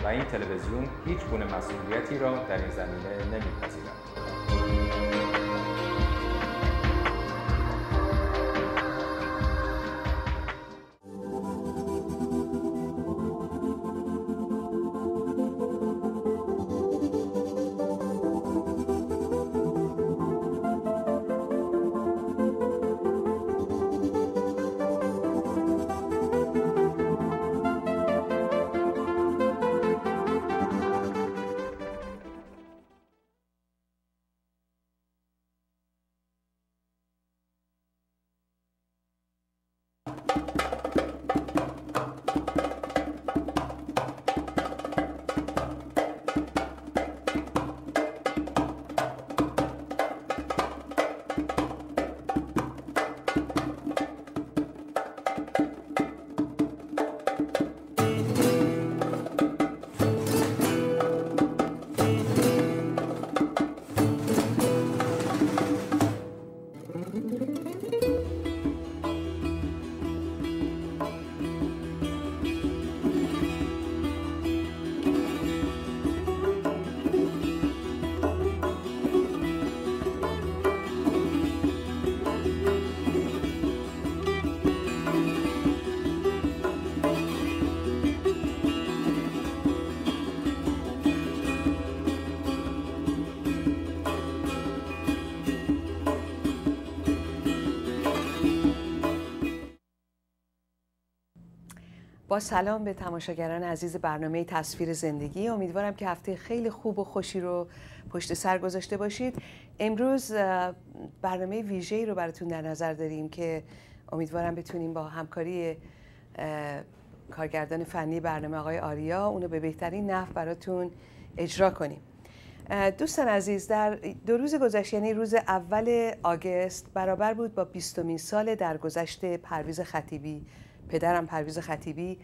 و این تلویزیون هیچ گونه مسئولیتی را در این زمینه نمی‌پذیرد. با سلام به تماشاگران عزیز برنامه تصویر زندگی. امیدوارم که هفته خیلی خوب و خوشی رو پشت سر گذاشته باشید. امروز برنامه ویژه‌ای رو براتون در نظر داریم که امیدوارم بتونیم با همکاری کارگردان فنی برنامه آقای آریا اونو به بهترین نحو براتون اجرا کنیم. دوستان عزیز، در 2 روز گذشته، یعنی روز اول آگوست، برابر بود با 20مین سال درگذشت پرویز خطیبی، پدرم پرویز خطیبی.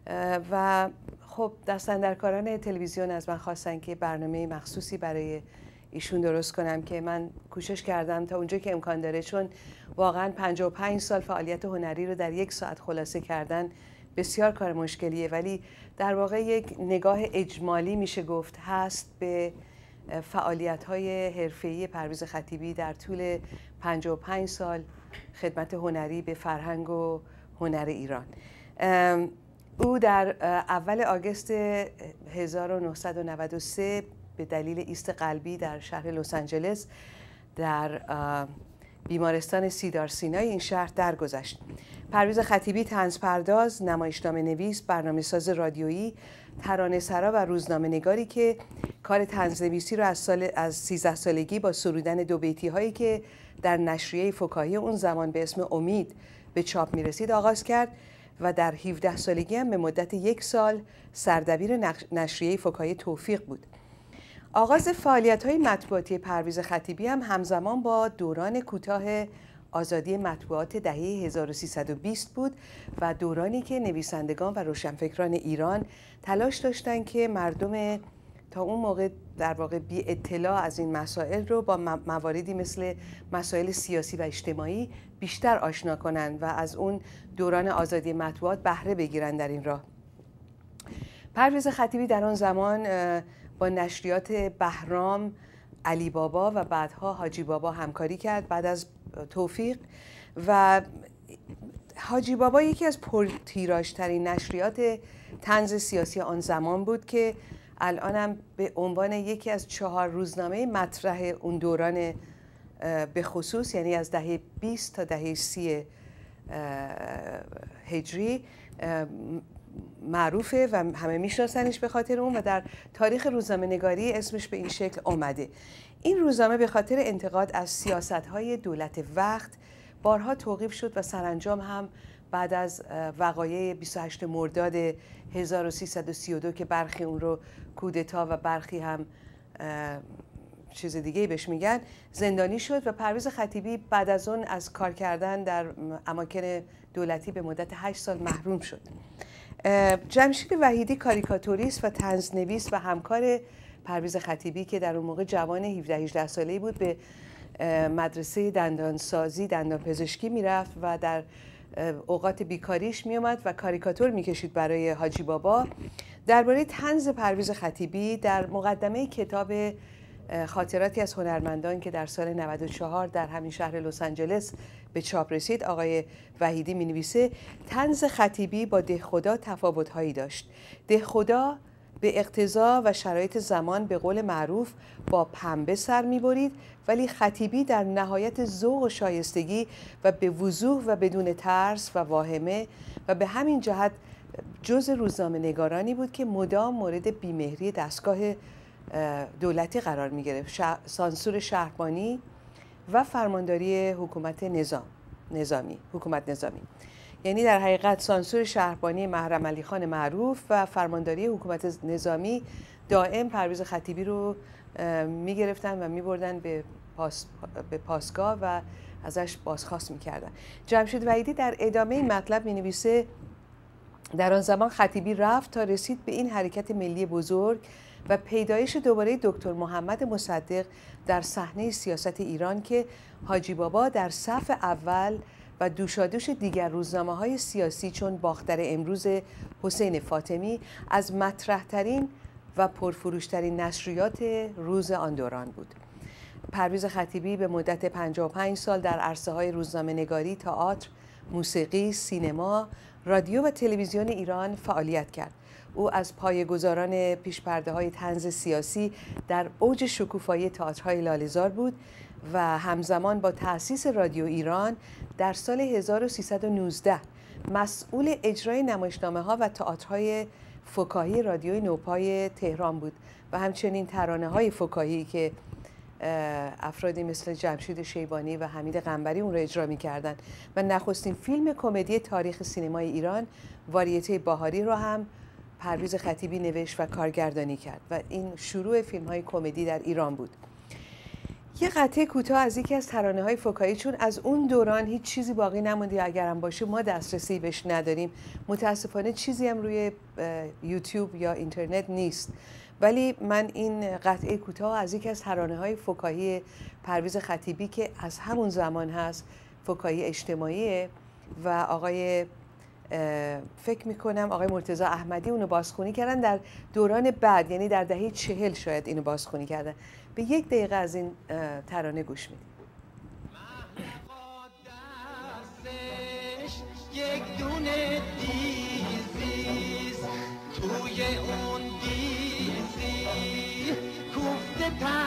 و خب دستاندرکاران تلویزیون از من خواستن که برنامه مخصوصی برای ایشون درست کنم که من کوشش کردم تا اونجا که امکان داره، چون واقعا 55 سال فعالیت هنری رو در 1 ساعت خلاصه کردن بسیار کار مشکلیه، ولی در واقع یک نگاه اجمالی میشه گفت هست به فعالیت‌های حرفه‌ای پرویز خطیبی در طول 55 سال خدمت هنری به فرهنگ و هنر ایران. او در اول آگوست 1993 به دلیل ایست قلبی در شهر لس آنجلس در بیمارستان سیدار سینای این شهر درگذشت. پرویز خطیبی طنزپرداز، نمایشنامه نویس، برنامه‌ساز رادیویی، ترانه‌سرا و روزنامه‌نگاری که کار طنزنویسی رو از 13 سالگی با سرودن 2 بیتی هایی که در نشریه فکاهی اون زمان به اسم امید به چاپ می‌رسید آغاز کرد و در 17 سالگی هم به مدت 1 سال سردبیر نشریه فکاهی توفیق بود. آغاز فعالیت‌های مطبوعاتی پرویز خطیبی هم همزمان با دوران کوتاه آزادی مطبوعات دهه 1320 بود و دورانی که نویسندگان و روشنفکران ایران تلاش داشتند که مردم تا اون موقع در واقع بی اطلاع از این مسائل رو با مواردی مثل مسائل سیاسی و اجتماعی بیشتر آشنا کنند و از اون دوران آزادی مطبوعات بهره بگیرند در این راه. پرویز خطیبی در آن زمان با نشریات بهرام، علی بابا و بعدها حاجی بابا همکاری کرد بعد از توفیق، و حاجی بابا یکی از پرتیراژترین نشریات طنز سیاسی آن زمان بود که الانم به عنوان یکی از 4 روزنامه مطرح اون دوران به خصوص، یعنی از دهه 20 تا دهه 30 هجری معروفه و همه میشناسنش به خاطر اون و در تاریخ روزنامه نگاری اسمش به این شکل آمده. این روزنامه به خاطر انتقاد از سیاست‌های دولت وقت بارها توقیف شد و سرانجام هم بعد از وقایع 28 مرداد 1332 که برخی اون رو کودتا و برخی هم چیز دیگه بهش میگن زندانی شد و پرویز خطیبی بعد از اون از کار کردن در اماکن دولتی به مدت 8 سال محروم شد. جمشید وحیدی کاریکاتوریست و طنزنویس و همکار پرویز خطیبی که در اون موقع جوان 17-18 ساله‌ای بود به مدرسه دندانسازی دندانپزشکی میرفت و در اوقات بیکاریش میومد و کاریکاتور میکشید برای حاجی بابا. درباره طنز پرویز خطیبی در مقدمه کتاب خاطراتی از هنرمندان که در سال 94 در همین شهر لس آنجلس به چاپ رسید، آقای وحیدی می‌نویسه طنز خطیبی با دهخدا تفاوت‌هایی داشت. دهخدا به اقتضا و شرایط زمان به قول معروف با پنبه سر می‌برید، ولی خطیبی در نهایت ذوق و شایستگی و به وضوح و بدون ترس و واهمه و به همین جهت جز روزنامه‌نگارانی بود که مدام مورد بیمهری دستگاه دولتی قرار می گرفت، سانسور شهربانی و فرمانداری حکومت نظامی. یعنی در حقیقت سانسور شهربانی محرم علی خان معروف و فرمانداری حکومت نظامی دائم پرویز خطیبی رو می گرفتن و می بردن به پاسگاه و ازش بازخواست می کردن. جمشید وحیدی در ادامه این مطلب می نویسه در آن زمان خطیبی رفت تا رسید به این حرکت ملی بزرگ و پیدایش دوباره دکتر محمد مصدق در صحنه سیاست ایران که حاجی بابا در صف اول و دوشادوش دیگر روزنامه‌های سیاسی چون باختر امروز حسین فاطمی از مطرح‌ترین و پرفروشترین نشریات روز آن دوران بود. پرویز خطیبی به مدت 55 سال در عرصه‌های روزنامه‌نگاری، تئاتر، موسیقی، سینما، رادیو و تلویزیون ایران فعالیت کرد. او از پایه‌گذاران پیشپرده‌های طنز سیاسی در اوج شکوفایی تئاترهای لاله‌زار بود و همزمان با تأسیس رادیو ایران در سال 1319 مسئول اجرای نمایشنامه‌ها و تئاترهای فکاهی رادیوی نوپای تهران بود و همچنین ترانه‌های فکاهی که افرادی مثل جمشید شیبانی و حمید قنبری اون رو اجرا می‌کردند و نخستین فیلم کمدی تاریخ سینمای ایران واریته بهاری رو هم پرویز خطیبی نوشت و کارگردانی کرد و این شروع فیلم‌های کمدی در ایران بود. یه قطعه کوتاه از یکی از ترانه‌های فکاهی، چون از اون دوران هیچ چیزی باقی نمونده، اگرم باشه ما دسترسی بهش نداریم، متاسفانه چیزی هم روی یوتیوب یا اینترنت نیست، ولی من این قطعه کوتاه از یکی از ترانه‌های فکاهی پرویز خطیبی که از همون زمان هست، فکاهی اجتماعیه و آقای فکر میکنم آقای مرتضی احمدی اونو بازخوانی کردن در دوران بعد، یعنی در دهه 40 شاید اینو بازخوانی کردن. به 1 دقیقه از این ترانه گوش میدیم. یک دونه دیزیز توی اون دیزی کوفته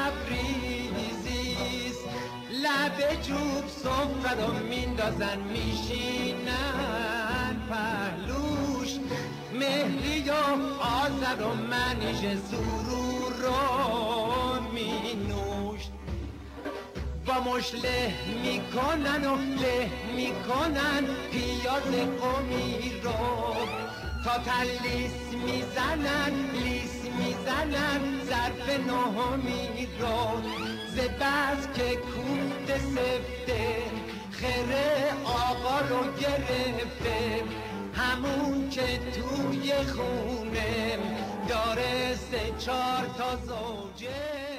تبریزیز لب جوب صفره رو میندازن میشینن پهلوش مهری و آذر و منیژ سرور رو مینوش با مش له میکنن و له میکنن پیاز قومی رو تا لیس میزنن ظرف نهمی رو زبز که کوفت سفته خره آقا رو گرفته همون که توی خونه داره 3-4 تا زوجه.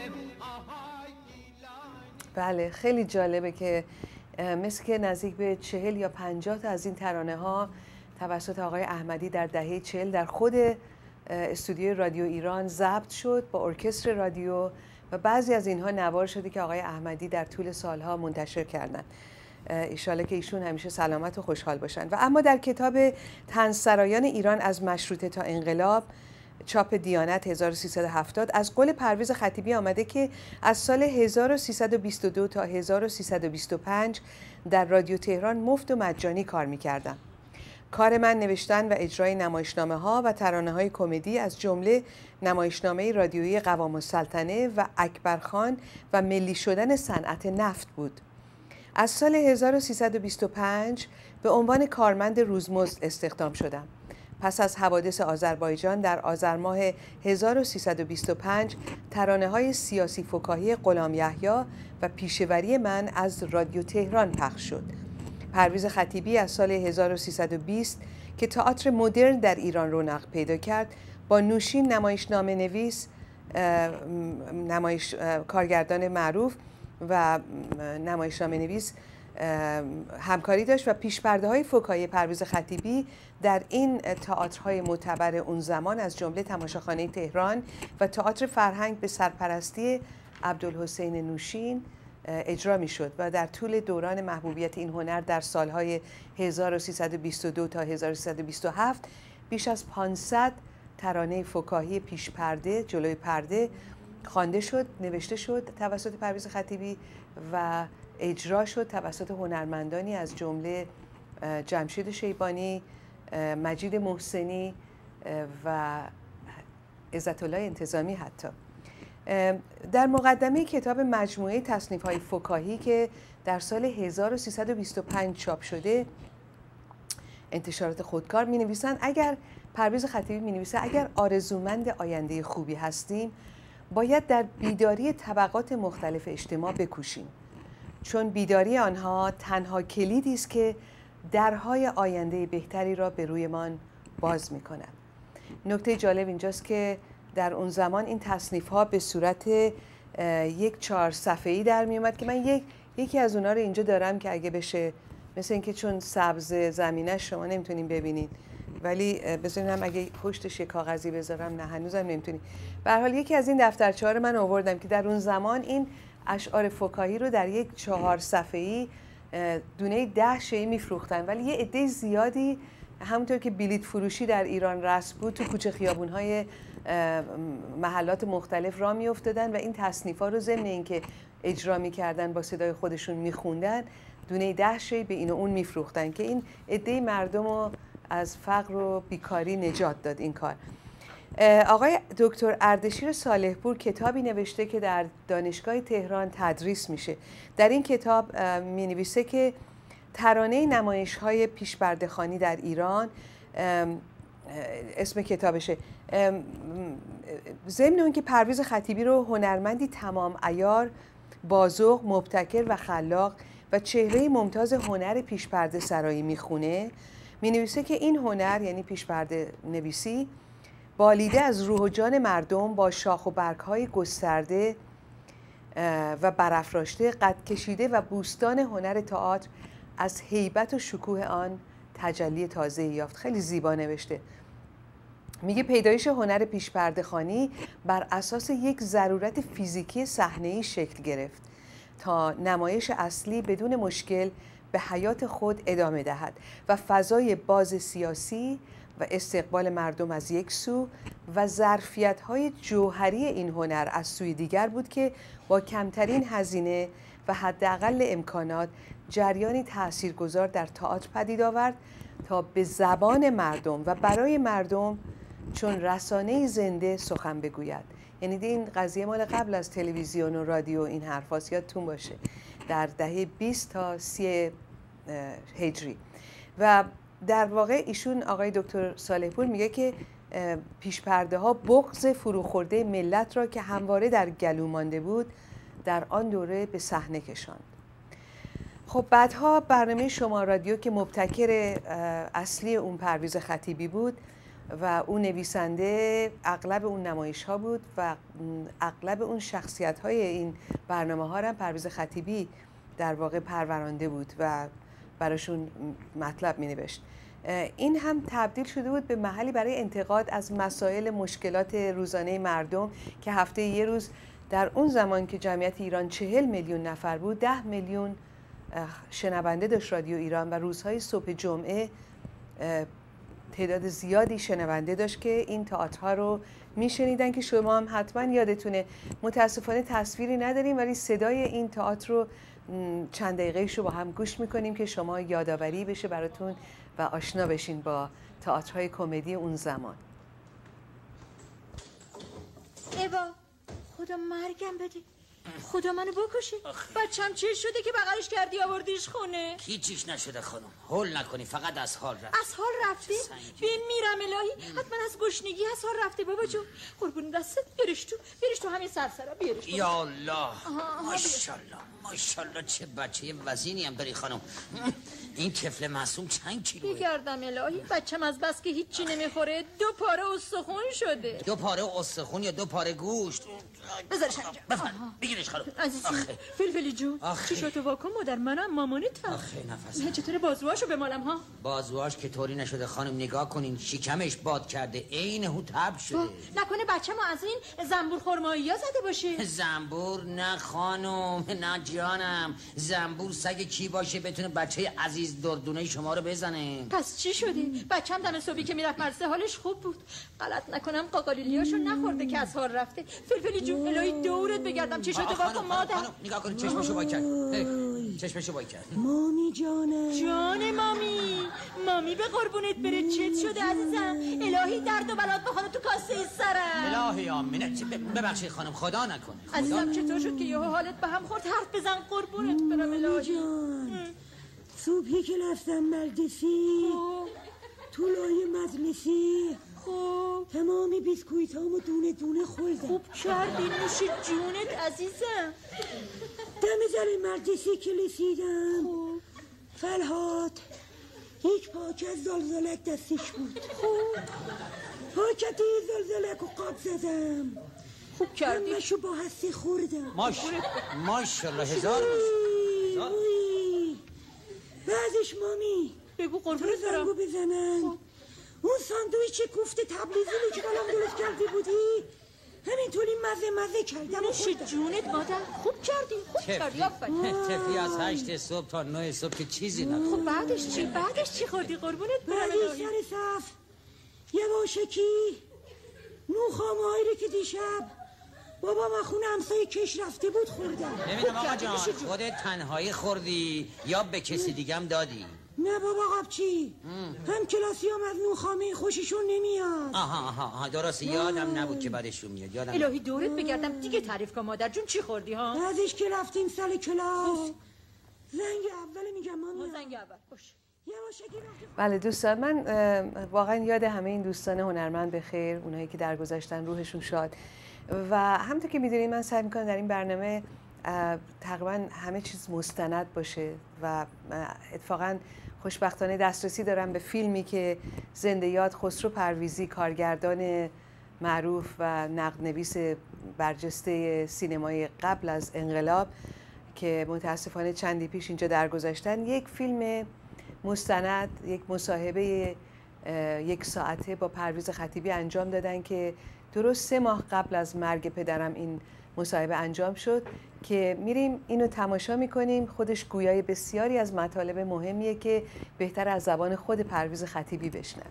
بله، خیلی جالبه که مثل که نزدیک به 40 یا 50 تا از این ترانه ها توسط آقای احمدی در دهه 40 در خود استودیوی رادیو ایران ضبط شد با ارکستر رادیو و بعضی از اینها نوار شده که آقای احمدی در طول سالها منتشر کردن. ایشاله که ایشون همیشه سلامت و خوشحال باشن. و اما در کتاب طنزسرایان ایران از مشروطه تا انقلاب، چاپ دیانت 1370، از قول پرویز خطیبی آمده که از سال 1322 تا 1325 در رادیو تهران مفت و مجانی کار می‌کردم. کار من نوشتن و اجرای نمایشنامه‌ها و ترانه‌های کمدی از جمله نمایشنامه رادیویی قوام السلطنه و اکبرخان و ملی شدن صنعت نفت بود. از سال 1325 به عنوان کارمند روزمزد استخدام شدم. پس از حوادث آذربایجان در آذر ماه 1325 ترانه‌های سیاسی فکاهی غلام یحیی و پیشوری من از رادیو تهران پخش شد. پرویز خطیبی از سال 1320 که تئاتر مدرن در ایران رونق پیدا کرد، با نوشین نمایشنامه نویس، کارگردان معروف و نمایشنامه نویس همکاری داشت و پیش‌پرده‌های فکاهی پرویز خطیبی در این تئاترهای معتبر اون زمان از جمله تماشاخانه تهران و تئاتر فرهنگ به سرپرستی عبدالحسین نوشین اجرا میشد و در طول دوران محبوبیت این هنر در سالهای 1322 تا 1327 بیش از 500 ترانه فکاهی پیش پرده جلوی پرده خوانده شد، نوشته شد توسط پرویز خطیبی و اجرا شد توسط هنرمندانی از جمله جمشید شیبانی، مجید محسنی و عزت‌الله انتظامی. حتی در مقدمه کتاب مجموعه تصنیف‌های فکاهی که در سال 1325 چاپ شده، انتشارات خودکار می‌نویسند پرویز خطیبی می‌نویسه اگر آرزومند آینده خوبی هستیم باید در بیداری طبقات مختلف اجتماع بکوشیم، چون بیداری آنها تنها کلیدی است که درهای آینده بهتری را به رویمان باز می‌کند. نکته جالب اینجاست که در اون زمان این تصنیف‌ها به صورت یک 4 صفحه‌ای در می‌آمد که من یکی از اونها رو اینجا دارم که اگه بشه، مثل اینکه چون سبز زمینه شما نمیتونین ببینید، ولی بذارینم اگه پشتش کاغذی بذارم، نه هنوزم نمیتونید. به هر حال یکی از این دفترچه‌ها رو من آوردم که در اون زمان این اشعار فکاهی رو در یک 4 صفحه‌ای دونه 10 شیء میفروختن، ولی یه عده زیادی همونطور که بلیط فروشی در ایران رسم بود تو کوچه خیابون‌های محلات مختلف را میافتادن و این تصنیف‌ها رو ضمن اینکه اجرا می‌کردن با صدای خودشون می‌خوندن، دونه 10 شیء به این و اون میفروختن که این عده مردم رو از فقر و بیکاری نجات داد این کار. آقای دکتر اردشیر صالح‌پور کتابی نوشته که در دانشگاه تهران تدریس میشه. در این کتاب می‌نویسه که ترانه نمایش‌های پیش‌پرده‌خوانی در ایران، اسم کتابشه، ضمن اون که پرویز خطیبی رو هنرمندی تمام عیار، بازوق، مبتکر و خلاق و چهره ممتاز هنر پیش‌پرده سرایی میخونه، مینویسه که این هنر یعنی پیش‌پرده نویسی بالیده از روح و جان مردم با شاخ و برگ‌های گسترده و برافراشته قد کشیده و بوستان هنر تئاتر از هیبت و شکوه آن تجلی تازه یافت. خیلی زیبا نوشته. میگه پیدایش هنر پیش‌پرده‌خوانی بر اساس یک ضرورت فیزیکی صحنه‌ای شکل گرفت تا نمایش اصلی بدون مشکل به حیات خود ادامه دهد و فضای باز سیاسی و استقبال مردم از یک سو و ظرفیت‌های جوهری این هنر از سوی دیگر بود که با کمترین هزینه و حداقل امکانات جریانی تاثیرگذار در تئاتر پدید آورد تا به زبان مردم و برای مردم چون رسانه زنده سخن بگوید. یعنی این قضیه مال قبل از تلویزیون و رادیو این حرفاست، یادتون باشه، در دهه 20 تا 30 هجری. و در واقع ایشون آقای دکتر صالح‌پور میگه که پیش‌پرده ها بغض فروخورده ملت را که همواره در گلو مانده بود در آن دوره به صحنه کشاند. خب بعدها برنامه شما رادیو که مبتکر اصلی اون پرویز خطیبی بود و اون نویسنده اغلب اون نمایش ها بود و اغلب اون شخصیت های این برنامه ها هم پرویز خطیبی در واقع پرورانده بود و براشون مطلب می نوشت. این هم تبدیل شده بود به محلی برای انتقاد از مسائل مشکلات روزانه مردم که هفته یه روز در اون زمان که جمعیت ایران 40 میلیون نفر بود 10 میلیون شنونده داشت رادیو ایران و روزهای صبح جمعه تعداد زیادی شنونده داشت که این تئاترها رو میشنیدن که شما هم حتما یادتونه. متاسفانه تصویری نداریم ولی صدای این تئاتر رو چند دقیقه‌ایش رو با هم گوش میکنیم که شما یادآوری بشه براتون و آشنا بشین با تئاترهای کمدی اون زمان. ایوا خدا مرگم بده، خدا منو بکشه. بچم چی شده که بغلش کردی آوردیش خونه؟ هیچیش نشده خانم، هول نکنی، فقط از حال رفت. از حال رفته؟ بین میرم الهی، حتما از گشنگی از حال رفته. بابا جون قربون دستت، بیارش تو همین سرسرا بیارش. یا الله، ماشاءالله ماشاءالله، چه بچه وزینی هم داری خانم. این طفل معصوم چند کیلوه؟ بگردم الهی، بچم از بس که هیچی نمیخوره 2 پاره استخون شده. 2 پاره استخون یا 2 پاره گوشت؟ بذارش اینجا. بفرم. بگیرش خانم. عزیزی فلفلی جون چی شد تو واکن مادر منم مامانتم. آخه نفس چطور بازوهاشو بمالم ها؟ بازوهاش که طوری نشده خانم، نگاه کنین شکمش باد کرده، عین هوتب شده. نکنه بچه ما از این زنبور خرمایی ها زده باشه؟ زنبور نه خانم، نه جانم. زنبور سگ کی باشه بتونه بچه عزیز دردونه شما رو بزنه؟ پس چی شده؟ بچم دم صبحی که میرفت مدرسه حالش خوب بود. غلط نکنم قاقالیلیاشو نخورده که از حال رفته. فلفلی جون الهی دورت بگردم چی شده واکن مادر؟ نگاه کنین چشمشو وای کرد. چشمشو وای کرد. مامی جانم. جان مامی به قربونت بره. چت شده عزیزم؟ الهی درد و بلات بخوره تو کاسه سرم. الهی آمینه. ببخشید خانم، خدا نکنه. عزیزم چطور شد که یهو حالت به هم خورد؟ حرف بزن قربونت برم الهی جان. صبحی که رفتم مدرسی تو لای مجلسی تمامی بیسکویتامو دونه دونه خوردم. خوب کردی نوش جونت عزیزم. دم در مدرسی که رسیدم فرهاد یک پاکت زلزلک دستش بود. پاکت زلزلک رو قاب زدم. خوب کردی. همشو با هستی خوردم. ماشالله هزار بعدش مامی بگو قربونت برم. زنگو بزنن. اون ساندویچ کوفت تبلیزی رو که برام درست کرده بودی همینطوری مزه کردم. نوش جونت مادر. خوب کردی تفی از 8 صبح تا 9 صبح که چیزی نخورد. خب بعدش چی خوردی قربونت برم؟ بعدش سر صف یواشکی نوخامهایی رو که دیشب بابا من خونه همسایه کش رفته بود خوردم. نمیدونم آقا جان خودت تنهایی خوردی یا به کسی دیگه هم دادی؟ نه بابا قبچی هم کلاسی هم از نوخامه خوششون نمیاد. آها درسته. یادم نبود که بعدشون میاد. الهی دورت بگردم دیگه. تعریف کن مادر جون چی خوردی ها؟ بعدش که رفتیم سال کلاس زنگ اول میگم مامی زنگ اول باش. بله دوستان، من واقعا یاد همه این دوستان هنرمند به خیر، اونایی که درگذشتن روحشون شاد. و همونطور که میدونید من سعی میکنم در این برنامه تقریبا همه چیز مستند باشه و اتفاقا خوشبختانه دسترسی دارم به فیلمی که زنده یاد خسرو پرویزی، کارگردان معروف و نقدنویس برجسته سینمای قبل از انقلاب که متاسفانه چندی پیش اینجا درگذشتن، یک فیلم مستند، یک مصاحبه 1 ساعته با پرویز خطیبی انجام دادن که درست 3 ماه قبل از مرگ پدرم این مصاحبه انجام شد که میریم اینو تماشا میکنیم. خودش گویای بسیاری از مطالب مهمیه که بهتر از زبان خود پرویز خطیبی بشنن.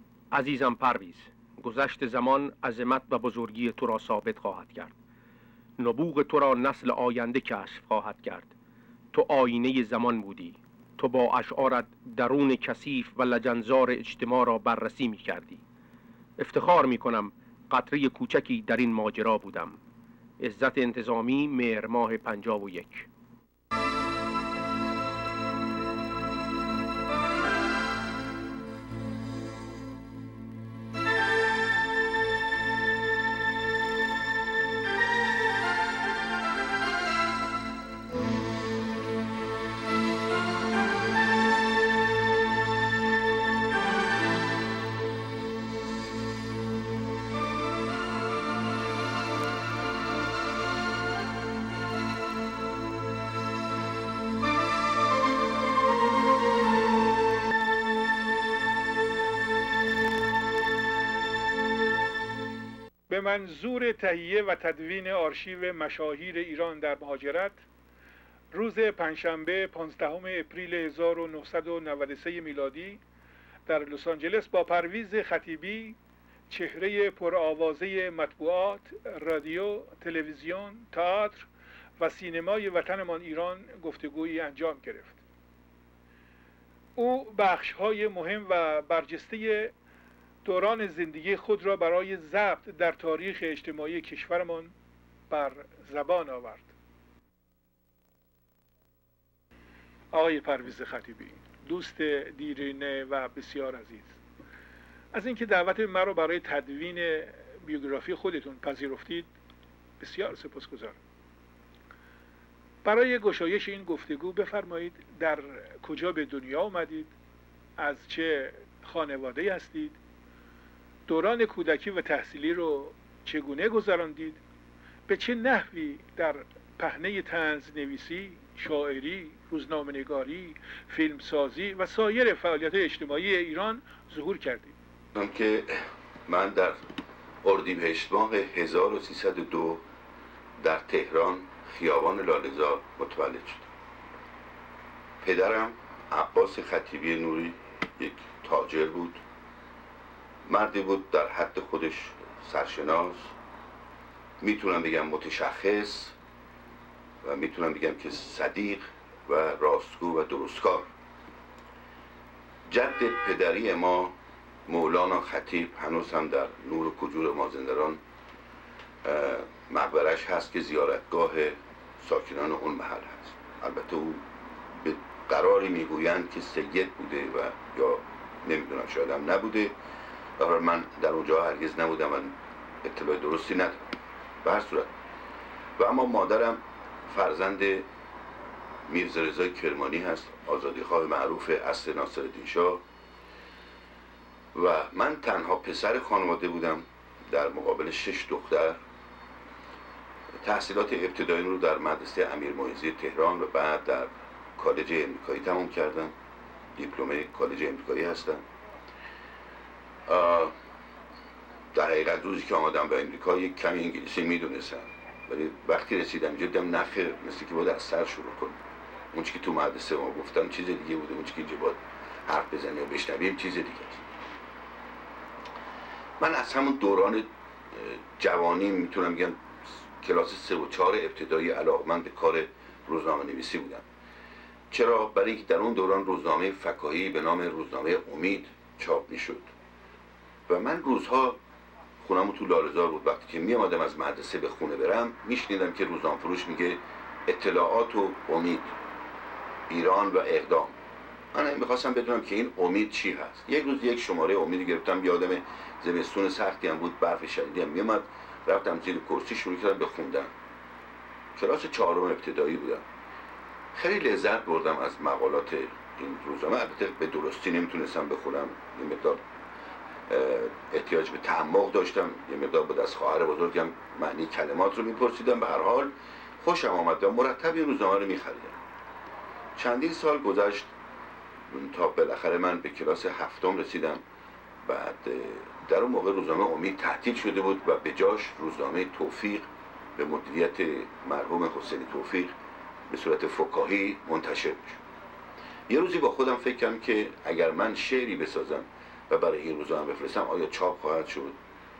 عزیزم پرویز، گذشت زمان عظمت و بزرگی تو را ثابت خواهد کرد. نبوغ تو را نسل آینده کشف خواهد کرد. تو آینه زمان بودی. تو با اشعارت درون کثیف و لجنزار اجتماع را بررسی می کردی. افتخار می کنم قطره کوچکی در این ماجرا بودم. عزت انتظامی، مهر ماه 51. به منظور تهیه و تدوین آرشیو مشاهیر ایران در مهاجرت، روز پنجشنبه 15 اپریل 1993 میلادی در لس آنجلس با پرویز خطیبی، چهره پرآوازه مطبوعات، رادیو، تلویزیون، تئاتر و سینمای وطنمان ایران گفتگویی انجام گرفت. او بخش‌های مهم و برجسته دوران زندگی خود را برای ضبط در تاریخ اجتماعی کشورمان بر زبان آورد. آقای پرویز خطیبی، دوست دیرینه و بسیار عزیز، از اینکه دعوت مرا برای تدوین بیوگرافی خودتون پذیرفتید بسیار سپاسگزارم. برای گشایش این گفتگو بفرمایید در کجا به دنیا آمدید، از چه خانواده هستید، دوران کودکی و تحصیلی رو چگونه گذراندید، به چه نحوی در پهنه طنز نویسی، شاعری، روزنامه‌نگاری، فیلمسازی و سایر فعالیت اجتماعی ایران ظهور کردید. که من در اردیبهشت ماه 1302 در تهران خیابان لاله‌زار متولد شدم. پدرم عباس خطیبی نوری یک تاجر بود، مردی بود در حد خودش سرشناس، میتونم بگم متشخص و میتونم بگم که صدیق و راستگو و درستکار. جد پدری ما مولانا خطیب هنوز هم در نور و کجور مازندران مقبرش هست که زیارتگاه ساکنان اون محل هست. البته او به قراری میگویند که سید بوده و یا نمیدونم شاید هم نبوده، و من در اونجا هرگز نبودم و اطلاع درستی ندارم. به هر صورت و اما مادرم فرزند میرزا رضای کرمانی هست، آزادیخواه معروف عصر ناصرالدین شاه، و من تنها پسر خانواده بودم در مقابل 6 دختر. تحصیلات ابتدایی رو در مدرسه امیرمعیزی تهران و بعد در کالج امریکایی تمام کردم. دیپلم کالج امریکایی هستم. در حقیقت روزی که آمدم به امریکا یک کمی انگلیسی میدونستم، ولی وقتی رسیدم اینجا دیدم نخیر، مثل که باید از سر شروع کنم. اون چی که تو مدرسه ما گفتم چیز دیگه بوده، اون چی که اینجا باید حرف بزنیم و بشنویم چیز دیگه است. من از همون دوران جوانی میتونم بگم کلاس 3 و 4 ابتدایی علاقمند به کار روزنامه نویسی بودم. چرا؟ برای اینکه در اون دوران روزنامه فکاهی به نام روزنامه امید چاپ میشد و من روزها خونم تو لاله‌زار بود. وقتی که می آمدم از مدرسه به خونه برم میشنیدم که روزنامه فروش میگه اطلاعات و امید، ایران و اقدام. من میخواستم بدونم که این امید چی هست. یک روز یک شماره امید گرفتم، یادم زمستون سختی هم بود، برف شدیدی هم میومد، رفتم زیر کرسی شروع کردم به خوندن. کلاس 4 ابتدایی بودم. خیلی لذت بردم از مقالات این روزنامه. البته به درستی نمیتونستم بخونم، یه مقدار احتیاج به تعمق داشتم، یه مقدار بود از خواهر بزرگم معنی کلمات رو میپرسیدم. به هر حال خوشم آمد و مرتب این روزنامه رو میخریدم. چندین سال گذشت تا بالاخره من به کلاس 7 رسیدم. بعد در اون موقع روزنامه امید تعطیل شده بود و به جاش روزنامه توفیق به مدیریت مرحوم حسینی توفیق به صورت فکاهی منتشر میشد. یه روزی با خودم فکر کردم که اگر من شعری بسازم و برای این روزنامه بفرستم آیا چاپ خواهد شد؟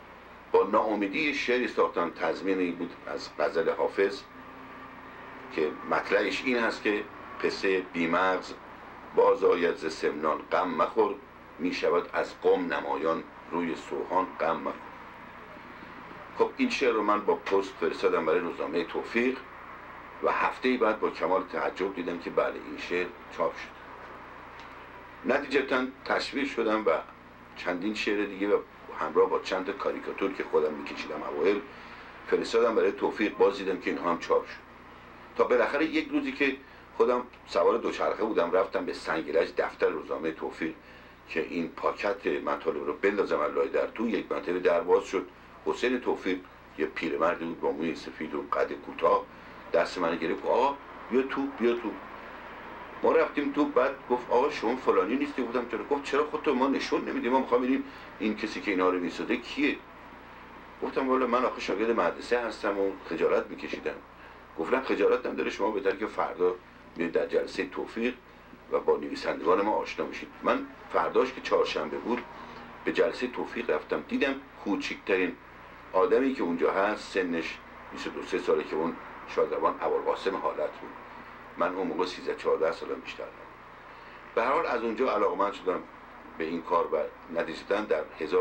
با ناامیدی شعری ساختم، تضمینی بود از غزل حافظ که مطلعش این هست که پسه بیمغز باز آید ز سمنان غم مخور، می شود از قم نمایان روی سوهان غم مخور. خب این شعر رو من با پست فرستادم برای روزنامه توفیق و هفته بعد با کمال تعجب دیدم که بله این شعر چاپ شد. نتیجتاً تشویق شدم و چندین شعر دیگه و همراه با چند تا کاریکاتور که خودم میکشیدم اوایل فرستادم برای توفیق، باز دیدم که اینها هم چاپ شد. تا بالاخره یک روزی که خودم سوار دوچرخه بودم رفتم به سنگلج دفتر روزنامه توفیق که این پاکت مطالب رو بندازم لای در، تو یک مرتبه در باز شد. حسین توفیق یه پیرمردی بود با موی سفید و قد کوتاه دست من گرفت، آقا بیا تو بیا تو. ما رفتیم تو، بعد گفت آقا شما فلانی نیستی؟ گفتم چرا؟ گفت چرا خودت ما نشون نمیدی، ما میخوام ببینیم این کسی که اینا رو میسازه کیه. گفتم والا من آخه شاگرد مدرسه هستم و خجالت میکشیدم. گفتم خجالت نداره، شما بهتر که فردا میاد در جلسه توفیق و با نویسندگان ما آشنا میشید. من فرداش که چهارشنبه بود به جلسه توفیق رفتم، دیدم کوچکترین آدمی که اونجا هست سنش 22 ساله که اون شادروان ابوالقاسم حالت بود. من اون موقع 13-14 سالم بیشتر نبود. به هر حال از اونجا علاقمند شدم به این کار و نتیجتاً در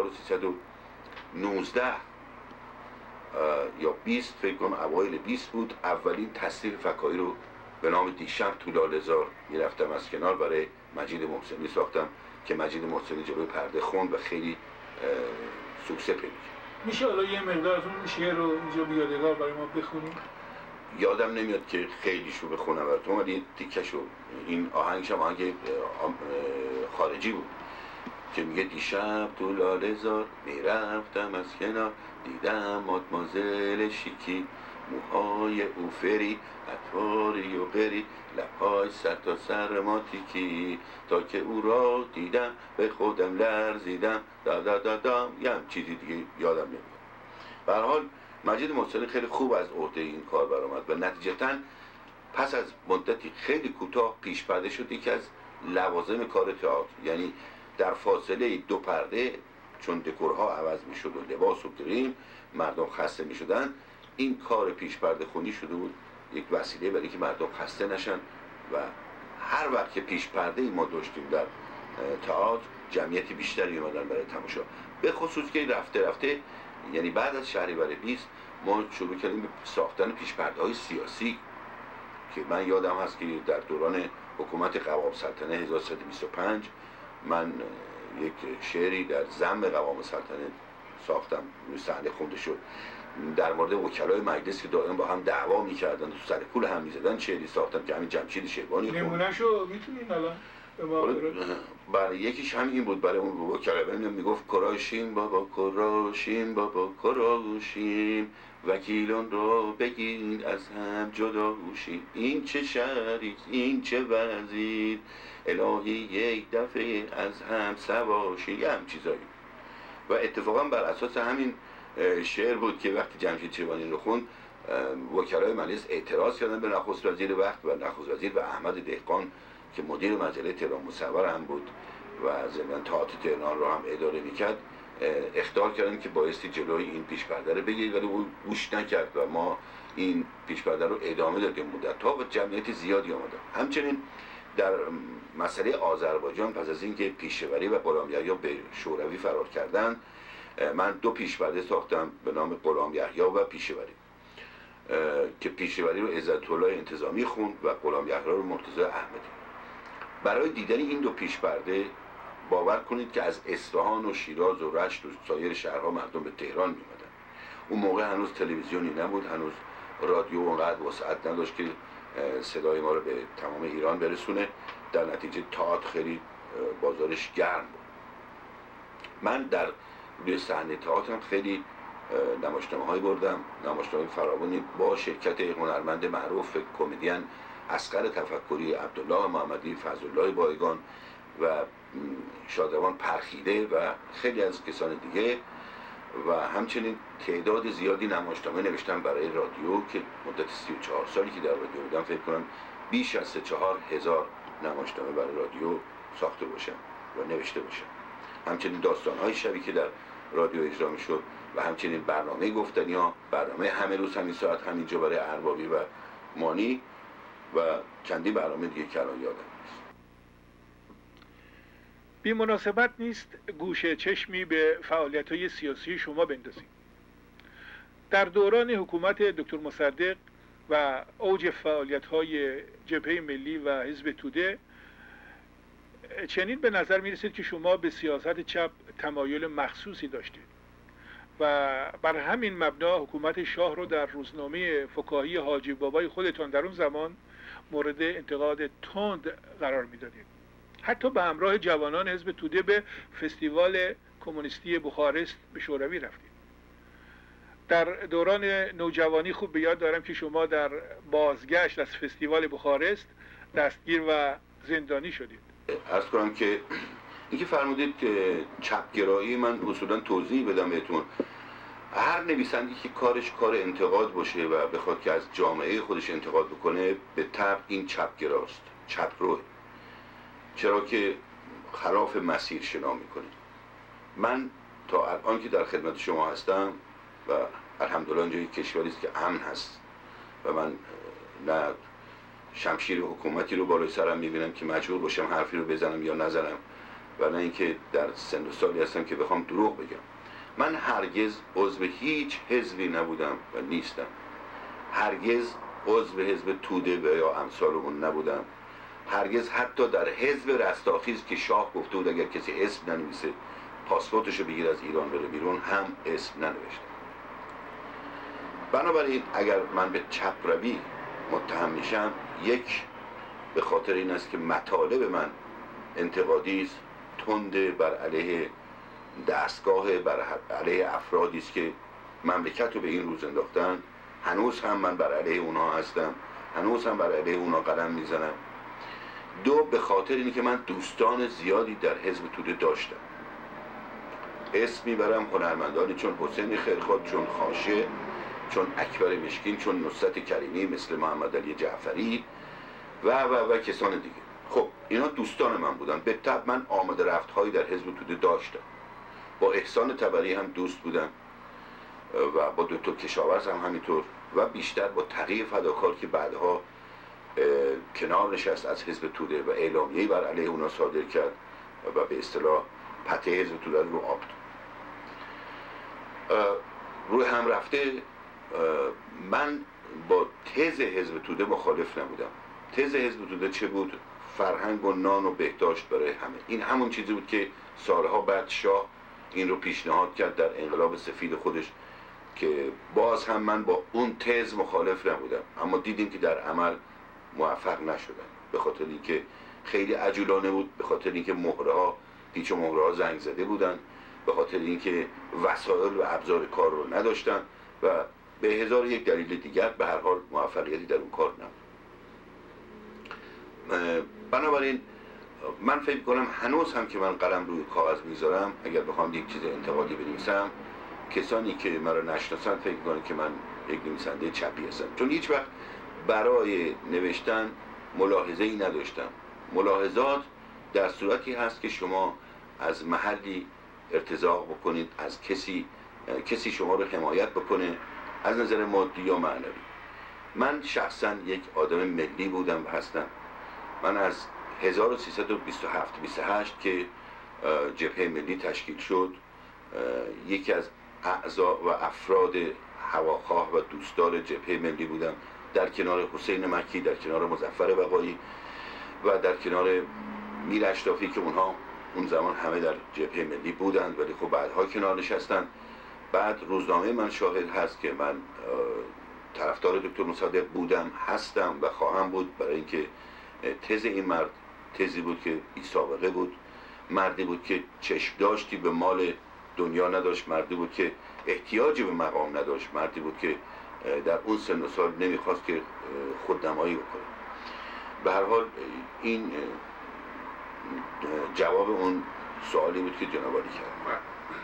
1319 یا 20 فکر کنم اوایل 20 بود اولین تصنیف فکاهی رو به نام دیشب تو لاله‌زار میرفتم از کنار برای مجید محسنی ساختم که مجید محسنی جلوی پرده خوند و خیلی سوکسه پیدا کرد. میشه حالا یه مقدار از اون شعر رو اینجا بیادگار برای ما بخونیم؟ یادم نمیاد که خیلیش رو بخونم براتون، ولی تیکش رو، این آهنگش هم آهنگ خارجی بود که میگه دیشب تو لاله‌زار میرفتم از کنار دیدم مادمازل شیکی موهای او فری اطواری و بری لبهای سر تا سر ماتیکی تا که او را دیدم به خودم لرزیدم دام یه هم چیزی دیگه یادم نمیاد. به هر حال مجید محسنی خیلی خوب از عهده این کار برآمد و نتیجتاً پس از مدتی خیلی کوتاه پیش پرده شد یکی از لوازم کار تئاتر، یعنی در فاصله 2 پرده چون دکورها عوض میشد و لباس و گریم مردم خسته میشدن، این کار پیش پرده خونی شده بود یک وسیله برای که مردم خسته نشن و هر وقت که پیش پرده ما داشتیم در تئاتر جمعیت بیشتری اومدن برای تماشا، به خصوص که رفته رفته یعنی بعد از شهریور 20 ما شروع کردیم به ساختن پیش پرده های سیاسی که من یادم هست که در دوران حکومت قوام سلطنه 1325 من یک شعری در ذم قوام سلطنه ساختم، روی صحنه خونده شد در مورد وکلای مجلس که دائما با هم دعوا می‌کردن و سر کول هم می‌زدن، شعری ساختم که همین جمشید شیبانی خوند. نمونهشو میتونین الان برای یکیش هم این بود برای اون وکلا میگفت کراشیم بابا کراشیم بابا کراشیم وکیلان را بگین از هم جداشیم این چه شهری این چه وزیر الهی یک دفعه از هم سواشیم یه هم چیزایی. و اتفاقا بر اساس همین شعر بود که وقتی جمشید شیبانی رو خوند وکلای مجلس اعتراض کردن به نخست وزیر وقت و نخست وزیر و احمد دهقان که مدیر مجله تهران مصور هم بود و ضمن تئاتر تهران رو هم اداره میکرد اخطار کردن که بایستی جلوی این پیش پرده رو بگیرید، ولی او گوش نکرد و ما این پیش پرده رو ادامه دادیم مدت‌ها و جمعیت زیادی آمدن. همچنین در مسئله آذربایجان پس از اینکه پیشوری و غلام یحیی به شوروی فرار کردن من 2 پیش پرده ساختم به نام غلام یحیی و پیشوری که پیشوری رو عزت‌الله انتظامی خوند و غلام یحیی رو مرتضی احمدی. برای دیدن این 2 پیش پرده باور کنید که از اصفهان و شیراز و رشت و سایر شهرها مردم به تهران می اومدن. اون موقع هنوز تلویزیونی نبود، هنوز رادیو اونقدر وسعت نداشت که صدای ما رو به تمام ایران برسونه. در نتیجه تئاتر خیلی بازارش گرم بود. من در روی صحنه تئاترم خیلی نمایشنامه‌هایی بردم، نمایشنامه فراوانی با شرکت هنرمند معروف کمدین اصغر تفکری، عبدالله محمدی، فضلالله بایگان و شادروان پرخیده و خیلی از کسان دیگه و همچنین تعداد زیادی نمایشنامه نوشتم برای رادیو که مدت 34 سالی که در رادیو بودم فکر کنم بیش از 3-4 هزار نمایشنامه برای رادیو ساخته باشم و نوشته باشم. همچنین داستان‌های شبی که در رادیو اجرا می‌شد و همچنین برنامه گفتنی ها، برنامه همه روز همین ساعت همینجا برای اربابی و مانی و چندی برنامه دیگه که الان یادم نیست. بی مناسبت نیست گوشه چشمی به فعالیت‌های سیاسی شما بندازیم. در دوران حکومت دکتر مصدق و اوج فعالیت‌های جبهه ملی و حزب توده چنین به نظر می‌رسید که شما به سیاست چپ تمایل مخصوصی داشتید و بر همین مبنا حکومت شاه رو در روزنامه فکاهی حاجی بابای خودتان در اون زمان مورد انتقاد تند قرار میدادید. حتی به همراه جوانان حزب توده به فستیوال کمونیستی بخارست به شوروی رفتید. در دوران نوجوانی خوب به یاد دارم که شما در بازگشت از فستیوال بخارست دستگیر و زندانی شدید. عرض کنم که اینکه فرمودید چپگرایی، من اصولا توضیح بدم بهتون. هر نویسندی که کارش کار انتقاد باشه و بخواد که از جامعه خودش انتقاد بکنه، به طبع این چپگراست، چپروه. چرا که خلاف مسیر شنا میکنه. من تا الان که در خدمت شما هستم و الحمدلله اینجا یک کشوری است که امن هست و من نه شمشیر حکومتی رو بالای سرم میبینم که مجبور باشم حرفی رو بزنم یا نزنم و نه اینکه در سن و سالی هستم که بخوام دروغ بگم. من هرگز عضو هیچ حزبی نبودم و نیستم. هرگز عضو حزب توده و یا امثال اون نبودم. هرگز حتی در حزب رستاخیز که شاه گفته بود اگر کسی اسم ننویسه پاسپورتشو بگیر از ایران بره بیرون هم اسم ننوشتم. بنابراین اگر من به چپ روی متهم میشم، یک به خاطر این است که مطالب من انتقادی است، تند بر علیه دستگاه، بر علیه افرادی است که مملکت رو به این روز انداختن. هنوز هم من بر علیه اونها هستم، هنوز هم بر علیه اونها قدم میزنم. دو به خاطر اینه که من دوستان زیادی در حزب توده داشتم. اسم میبرم هنرمندانی چون حسین خیرخواد، چون خاشه، چون اکبر مشکین، چون نصرت کریمی، مثل محمد علی جعفری و کسان دیگه. خب اینا دوستان من بودن. به طبع من آمده رفت هایی در حزب توده داشتم. با احسان طبری هم دوست بودم و با دکتر کشاورز هم همینطور و بیشتر با تقی فداکار که بعدها کنار نشست از حزب توده و اعلامیه‌ای بر علیه اونا صادر کرد و به اصطلاح پته حزب توده رو آب روی هم رفته. من با تز حزب توده مخالف نبودم. تز حزب توده چه بود؟ فرهنگ و نان و بهداشت برای همه. این همون چیزی بود که سالها بعد شاه این رو پیشنهاد کرد در انقلاب سفید خودش که باز هم من با اون تز مخالف نبودم، اما دیدیم که در عمل موفق نشدن به خاطر اینکه خیلی عجولانه بود، به خاطر اینکه پیچ و مهره ها زنگ زده بودن، به خاطر اینکه وسایل و ابزار کار رو نداشتن و به هزار یک دلیل دیگر به هر حال موفقیتی در اون کار نبود. بنابراین من فکر کنم هنوز هم که من قلم روی کاغذ میذارم، اگر بخوام یک چیز انتقادی بنویسم، کسانی که مرا نشناسن فکر کنن که من یک نویسنده چپی هستم، چون هیچ وقت برای نوشتن ملاحظه‌ای نداشتم. ملاحظات در صورتی هست که شما از محلی ارتزاق بکنید، از کسی شما رو حمایت بکنه از نظر مادی یا معنوی. من شخصا یک آدم ملی بودم و هستم. من از 1327-28 که جبهه ملی تشکیل شد، یکی از اعضا و افراد هواخواه و دوستدار جبهه ملی بودم، در کنار حسین مکی، در کنار مظفر بقایی و در کنار میر اشرافی که اونها اون زمان همه در جبهه ملی بودند ولی خب بعدها کنار نشستند. بعد روزنامه من شاهد هست که من طرفدار دکتر مصدق بودم، هستم و خواهم بود، برای اینکه تز این مرد تزی بود که بی سابقه بود، مردی بود که چشم داشتی به مال دنیا نداشت، مردی بود که احتیاجی به مقام نداشت، مردی بود که در اون سن و سال نمیخواست که خودنمایی بکنه. به هر حال این جواب اون سوالی بود که جناب عالی کرد.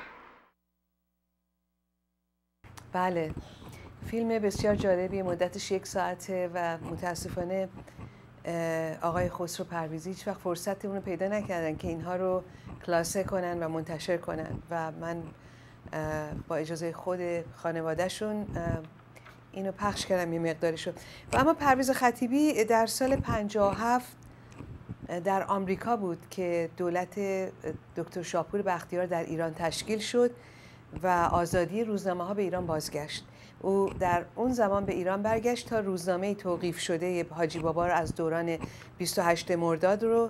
بله، فیلم بسیار جالبی، مدتش 1 ساعته و متاسفانه آقای خسرو پرویزی هیچ وقت فرصت اون رو پیدا نکردن که اینها رو کلاسه کنن و منتشر کنن و من با اجازه خود خانوادهشون اینو پخش کردم یه مقداری شد. و اما پرویز خطیبی در سال 57 در آمریکا بود که دولت دکتر شاپور بختیار در ایران تشکیل شد و آزادی روزنامه ها به ایران بازگشت. او در اون زمان به ایران برگشت تا روزنامه توقیف شده حاجی بابا رو از دوران 28 مرداد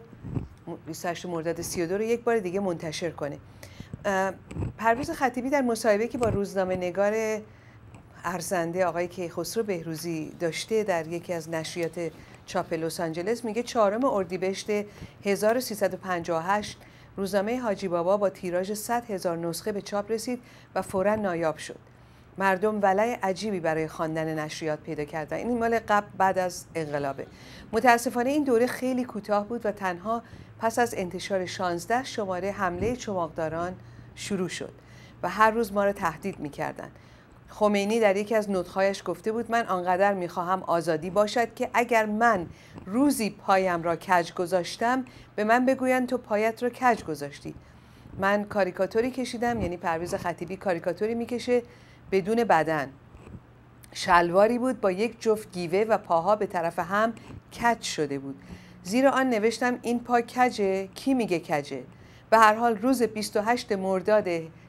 32 رو یک بار دیگه منتشر کنه. پرویز خطیبی در مصاحبه‌ای که با روزنامه نگار ارزنده آقای کیخسرو بهروزی داشته در یکی از نشریات چاپ لس آنجلس میگه 4 اردیبهشت 1358 روزنامه حاجی بابا با تیراژ 100,000 نسخه به چاپ رسید و فوراً نایاب شد. مردم ولع عجیبی برای خواندن نشریات پیدا کردن. این مال بعد از انقلابه. متاسفانه این دوره خیلی کوتاه بود و تنها پس از انتشار 16 شماره حمله چماقداران شروع شد و هر روز ما را تهدید می‌کردند. خمینی در یکی از نطق‌هایش گفته بود من آنقدر می‌خواهم آزادی باشد که اگر من روزی پایم را کج گذاشتم به من بگویند تو پایت را کج گذاشتی. من کاریکاتوری کشیدم، یعنی پرویز خطیبی کاریکاتوری می‌کشه بدون بدن. شلواری بود با یک جفت گیوه و پاها به طرف هم کج شده بود. زیر آن نوشتم این پا کجه؟ کی میگه کجه؟ به هر حال روز 28 مرداد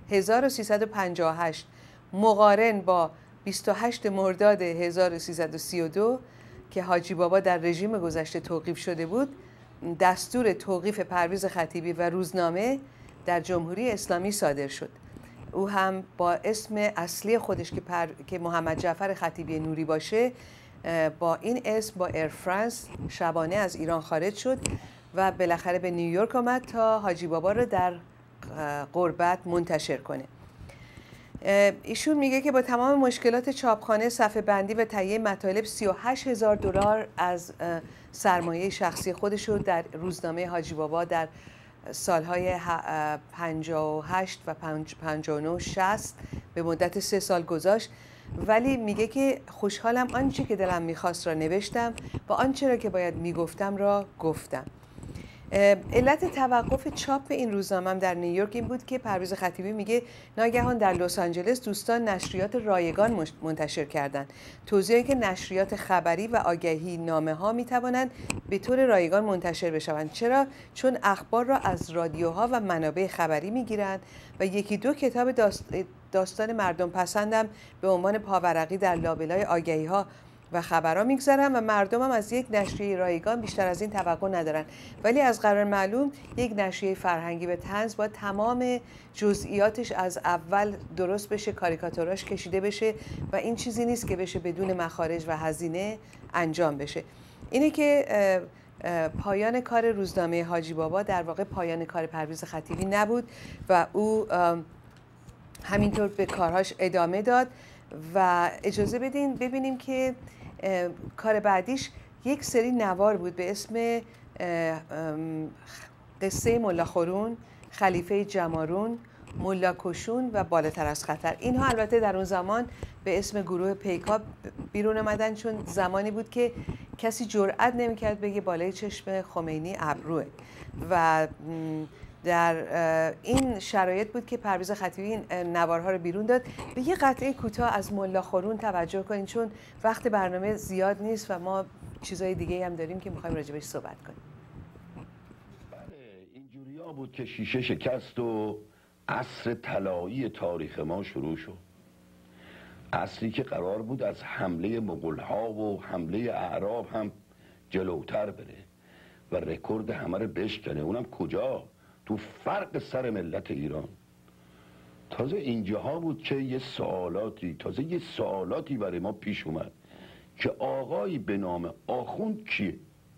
1358 مقارن با 28 مرداد 1332 که حاجی بابا در رژیم گذشته توقیف شده بود، دستور توقیف پرویز خطیبی و روزنامه در جمهوری اسلامی صادر شد. او هم با اسم اصلی خودش که محمد جعفر خطیبی نوری باشه، با این اسم با ایر فرانس شبانه از ایران خارج شد و بالاخره به نیویورک آمد تا حاجی بابا رو در غربت منتشر کنه. ایشون میگه که با تمام مشکلات چاپخانه، صفحه بندی و تهیه مطالب 38,000 دلار از سرمایه شخصی خودش رو در روزنامه حاجی بابا در سالهای 58 و 59 60 به مدت 3 سال گذاشت. ولی میگه که خوشحالم آنچه که دلم میخواست را نوشتم و آنچه را که باید میگفتم را گفتم. علت توقف چاپ این روزنامه در نیویورک این بود که پرویز خطیبی میگه ناگهان در لس آنجلس دوستان نشریات رایگان منتشر کردند. توضیحی که نشریات خبری و آگهی نامه ها میتوانند به طور رایگان منتشر بشوند. چرا؟ چون اخبار را از رادیوها و منابع خبری میگیرند و یکی دو کتاب داستان مردم پسندم به عنوان پاورقی در لابلای آگهی ها و خبرها میگذارن و مردم هم از یک نشریه رایگان بیشتر از این توقع ندارن. ولی از قرار معلوم یک نشریه فرهنگی به طنز باید تمام جزئیاتش از اول درست بشه، کاریکاتوراش کشیده بشه و این چیزی نیست که بشه بدون مخارج و هزینه انجام بشه. اینه که پایان کار روزنامه حاجی بابا در واقع پایان کار پرویز خطیبی نبود و او همینطور به کارهاش ادامه داد. و اجازه بدین ببینیم که کار بعدیش یک سری نوار بود به اسم قصه ملا خورون، خلیفه جمارون، ملا کشون و بالاتر از خطر. اینها البته در اون زمان به اسم گروه پیکا بیرون آمدن، چون زمانی بود که کسی جرئت نمی‌کرد بگه بالای چشم خمینی ابروه و در این شرایط بود که پرویز خطیبی نوارها رو بیرون داد. به یه قطعه کوتاه از ملا خورون توجه کنین چون وقت برنامه زیاد نیست و ما چیزای دیگه هم داریم که می‌خوایم راجع بهش صحبت کنیم. بله، اینجوریا بود که شیشه شکست و عصر طلایی تاریخ ما شروع شد. عصری که قرار بود از حمله مغول‌ها و حمله اعراب هم جلوتر بره و رکورد همه رو بشکنه. اونم کجا؟ تو فرق سر ملت ایران. تازه اینجاها بود که یه سوالاتی برای ما پیش اومد که آقایی به نام آخوند کیه؟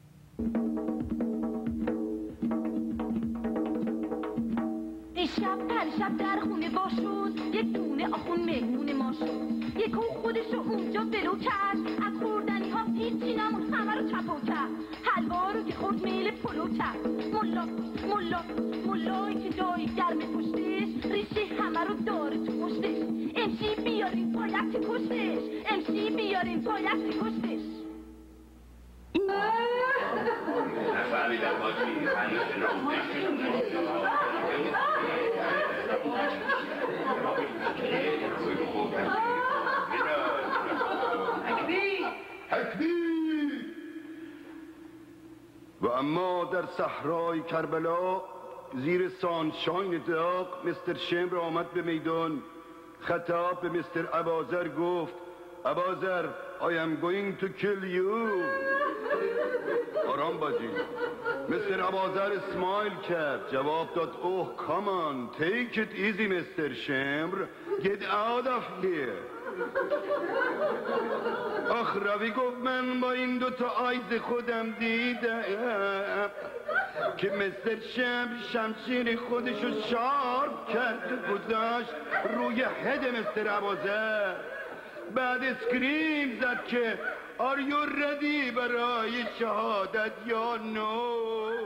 دیشب پریشب در خونه با شد، یک دونه آخوند مهمون ما شد. یکو خودشو اونجا ولو کرد، از خوردنی ها هیچی نمون، همه رو چپو کرد. حلوا رو که خورد میل پلو کرد. ملایی که جایی گرم پشتش، ریشه همه رو داره تو پشتش. امشی بیارین پایت کشتش، امشی بیارین پایت کشتش. و اما در صحرای کربلا زیر سانشاین داغ مستر شمر آمد به میدان. خطاب به مستر ابازر گفت ابازر I am going to kill you. آرام باشید. مستر ابازر اسمایل کرد، جواب داد اوه come on take it easy مستر شمر get out of here. آخ روی گفت من با این دوتا آیز خودم دیدم که مستر شمر شمشیر خودشو شارپ کرد گذاشت روی هد مستر ابازر. بعد اسکریم زد که Are you ready برای شهادت یا نو؟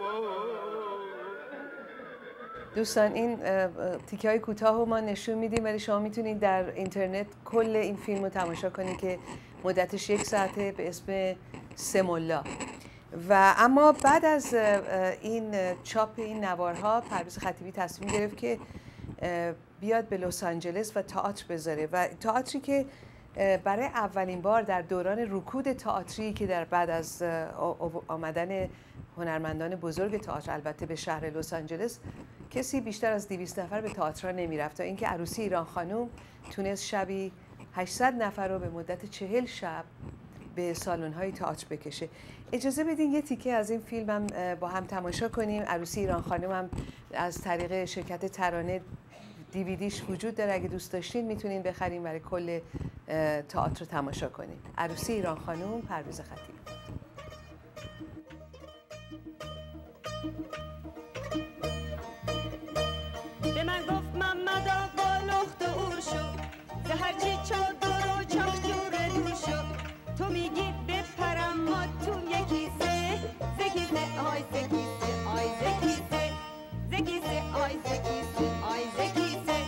دوستان این تیکه های کوتاه رو ما نشون میدیم ولی شما میتونید در اینترنت کل این فیلم رو تماشا کنید که مدتش 1 ساعته به اسم سمولا. و اما بعد از این چاپ این نوارها پرویز خطیبی تصمیم گرفت که بیاد به لس آنجلس و تئاتر بذاره و تئاتری که برای اولین بار در دوران رکود تئاتری که در بعد از آمدن هنرمندان بزرگ تئاتر البته به شهر لس آنجلس کسی بیشتر از 200 نفر به تئاتر نمیرفت تا اینکه عروسی ایران خانم تونست شبی 800 نفر رو به مدت 40 شب به سالن‌های تئاتر بکشه. اجازه بدین یه تیکه از این فیلم هم با هم تماشا کنیم. عروسی ایران خانم هم از طریق شرکت ترانه دیویدیش وجود داره، اگه دوست داشتین میتونین بخرین برای کل تئاتر رو تماشا کنین. عروسی ایران خانم، پرویز خطیبی. به من گفت محمد آقا لخت و اور شو زه هرچی چادر و چاخ جور دور شو تو میگی بپرم ما تو یکیسه زکیسه آی زکیسه آی زکیسه زکیسه آی زکیسه آی زکیسه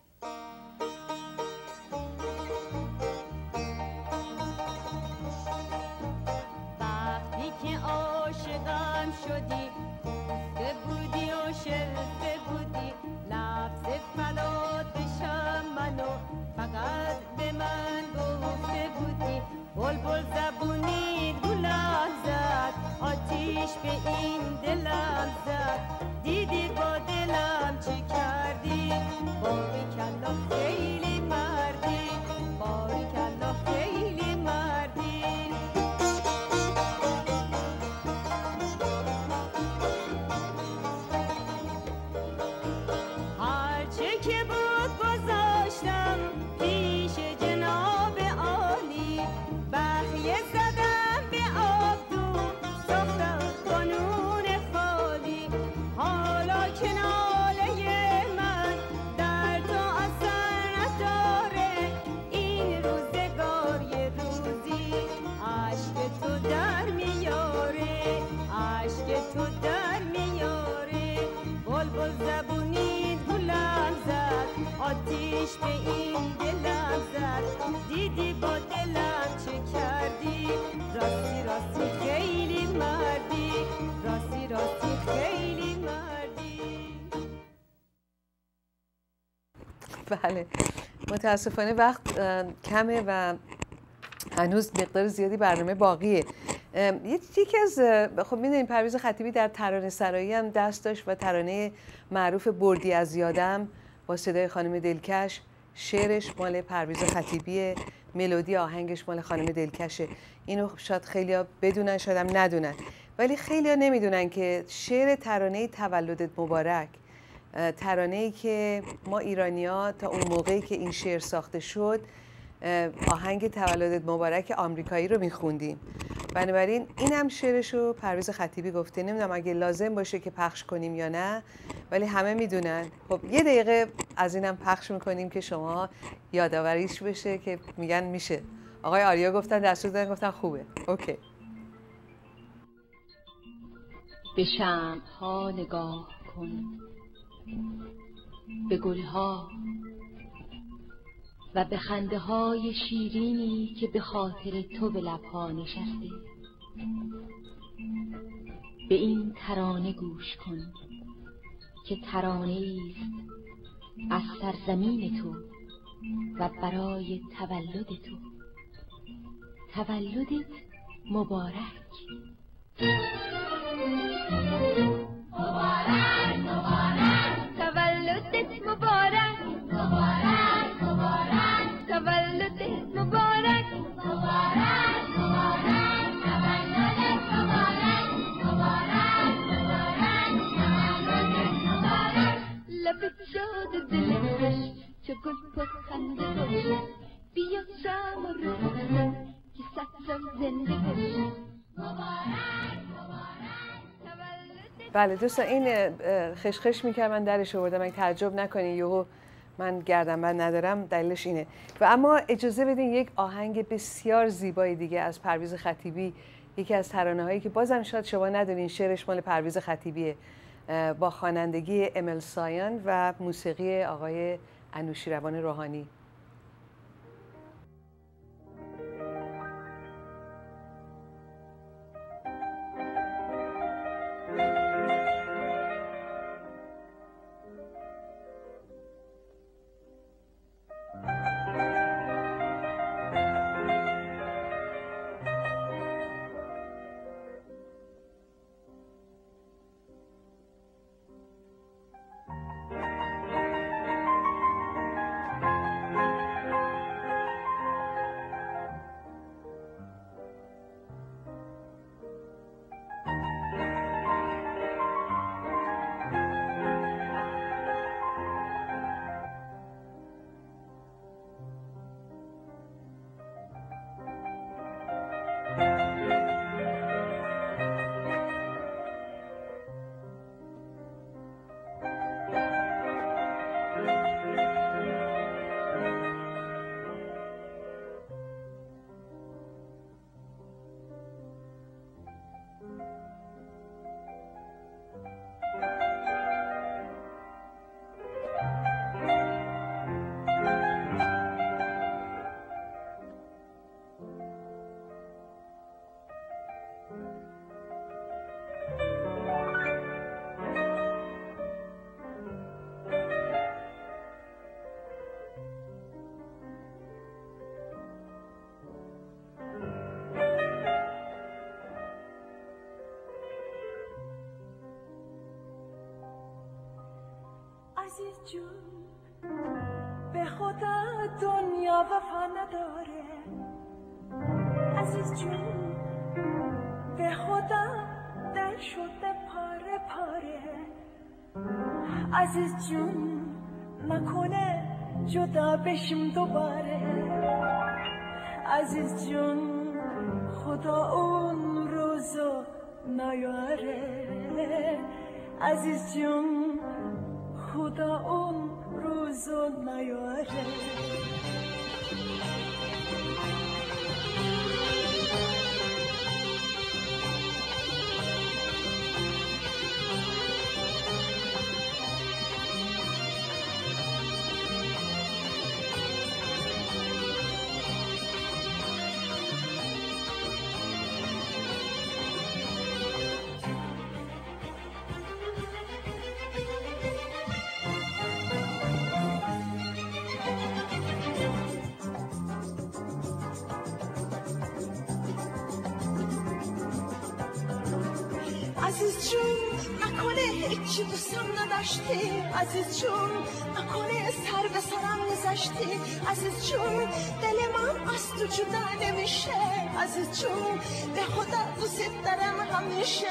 وقتی که عاشقم شدی گفته بودی و شرفته بودی لفظ فدات بشم منو فقط به من گفته بودی بلبل زبونی گلم زد آتیش به این دلم زد دیدی با دلم چی کردی باریکلا خیلی مردی باریکلا خیلی مردی هرچه که بود گذاشتم پیش جناب عالی بخیه زدم به آبدون ساختم قانون خالی حالا که ناله من در تو اثر نداره این روزگار یه روزی عشق تو در میاره عشق تو در میاره بلبل زبونی گلم زد آتیش به این دلم زد دیدی با دلم چه کردی راستی راستی خیلی مردی راستی راستی خیلی مردی. بله متاسفانه وقت کمه و هنوز مقدار زیادی برنامه باقیه. یکی از خب میدونید پرویز خطیبی در ترانه سرایی هم دست داشت و ترانه معروف بردی از یادم با صدای خانم دلکش، شعرش مال پرویز خطیبیه، ملودی آهنگش مال خانم دلکشه. اینو شاید خیلیا بدونن شاید هم ندونن ولی خیلیا نمیدونن که شعر ترانه تولدت مبارک، ترانه‌ای که ما ایرانی‌ها تا اون موقعی که این شعر ساخته شد آهنگ تولدت مبارک آمریکایی رو میخوندیم. بنابراین این هم شعرشو پرویز خطیبی گفته. نمیدونم اگه لازم باشه که پخش کنیم یا نه ولی همه میدونن. خب 1 دقیقه از اینم پخش میکنیم که شما یادآوریش بشه که میگن میشه. آقای آریا گفتن دستور دادن گفتن خوبه. اوکی. به شمع‌ها نگاه کن، به گلها و به خنده‌های شیرینی که به خاطر تو به لب‌ها نشسته. به این ترانه گوش کن که ترانه‌ای است از سرزمین تو و برای تولد تو. تولدت مبارک. مبارک مبارک تولدت مبارک مبارک مبارک تولدت مبارک مبارک مبارک تولدت مبارک مبارک مبارک تولدت مبارک لبت شاد دلت خوش چو گل پر خنده باش بیا شام رو کن که صد سال زنده باش مبارک بله دوستان، این خشخش میکرد من درش آوردم. من تعجب نکنین یهو من گردنبند ندارم، دلیلش اینه. و اما اجازه بدین یک آهنگ بسیار زیبای دیگه از پرویز خطیبی، یکی از ترانه هایی که بازم شاید شما ندونین شعرش مال پرویز خطیبیه، با خوانندگی امل سایان و موسیقی آقای انوشیروان روحانی. عزیز جون به خدا دنیا وفا نداره، عزیز جون به خدا دل شده پاره پاره، عزیز جون نکنه جدا بشیم دوباره، عزیز جون خدا اون روزو نیاره، عزیز جون خدا اون روزو نیاره. عزیز جون نکنه هیچی دوستم نداشتی، عزیز جون نکنه سر به سرم نزاشتی، عزیز جون دل من از تو جدا نمیشه، عزیز جون به خدا دوست دارم همیشه.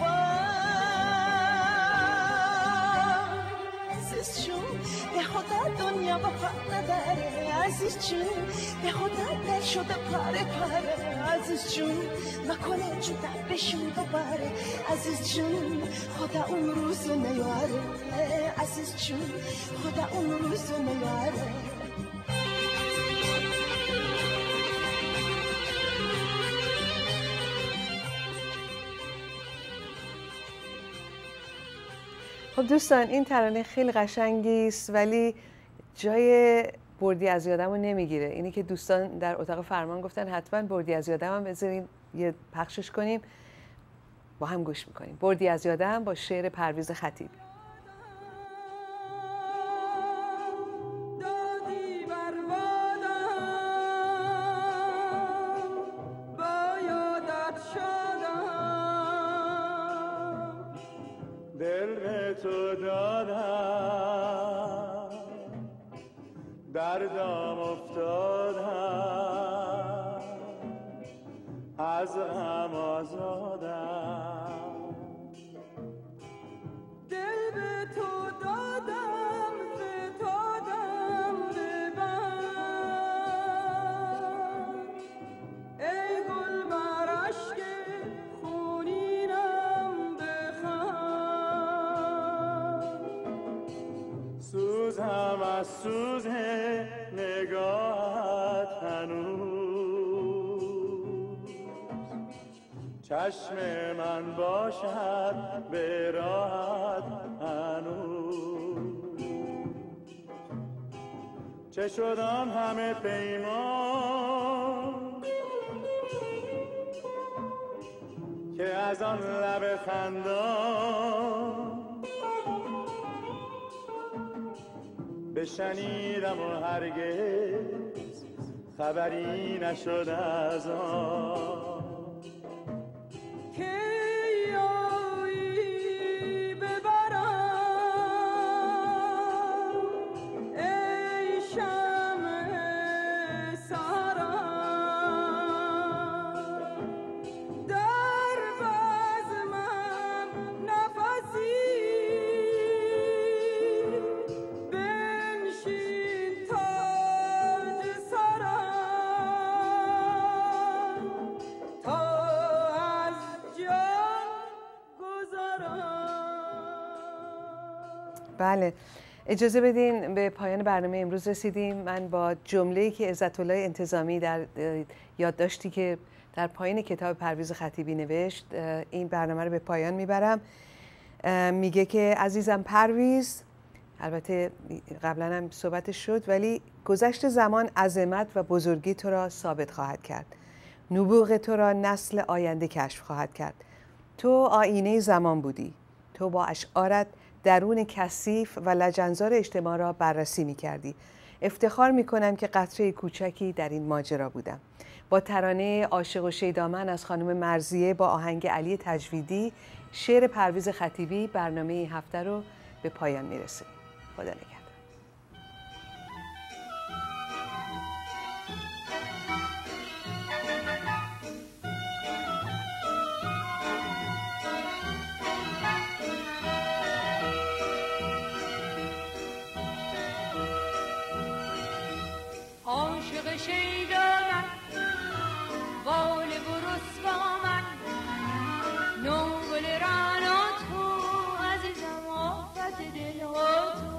عزیز جون به خدا دنیا وفا نداره، عزیز جون به خدا دل شده پاره پاره، عزیز جون نکنه جدا بشیم دوباره، عزیز جون خدا اون روزو نیاره، عزیز جون خدا اون روزو نیاره. خب دوستان این ترانه خیلی قشنگی است ولی جای بردی از یادمو نمیگیره. اینی که دوستان در اتاق فرمان گفتن حتما بردی از یادم هم بذارین یه پخشش کنیم، با هم گوش میکنیم. بردی از یادم با شعر پرویز خطیبی. تو دادم در دام افتادم از غم آزادم دل به تو دادم فتادم ببند ای گل بر اشک خونینم بخند سوزم از سوز نگاهت هنوز چشم من باشد به راحت هنوز چه شد آن همه پیمان که از آن لب خندان بشنیدم و هرگز خبری نشد از آن که یایی ببرم ای شمع سهرم در بزمم نفسی بنشین تاج سرم تا از جان گذرم. بله، اجازه بدین به پایان برنامه امروز رسیدیم. من با جمله‌ای که عزت‌الله انتظامی در یادداشتی که در پایین کتاب پرویز خطیبی نوشت این برنامه رو به پایان میبرم. میگه که عزیزم پرویز، البته قبلا هم صحبتش شد، ولی گذشت زمان عظمت و بزرگی تو را ثابت خواهد کرد. نبوغ تو را نسل آینده کشف خواهد کرد. تو آینه زمان بودی. تو با اشعارت درون کثیف و لجنزار اجتماع را بررسی می کردی. افتخار می کنم که قطره کوچکی در این ماجرا بودم. با ترانه عاشق و شیدامن از خانم مرضیه با آهنگ علی تجویدی، شعر پرویز خطیبی، برنامه این هفته رو به پایان می رسیم. خدا نگهدار. عاشق شیدامن بال برس با من نوگل رانا تو عزیزم آفت دل ها تو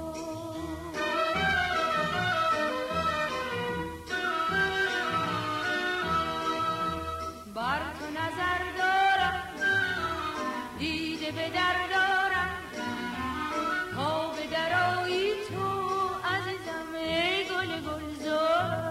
بر تو نظر دارم دیده به در دارم تا به درایی تو عزیزم ای گل گلزار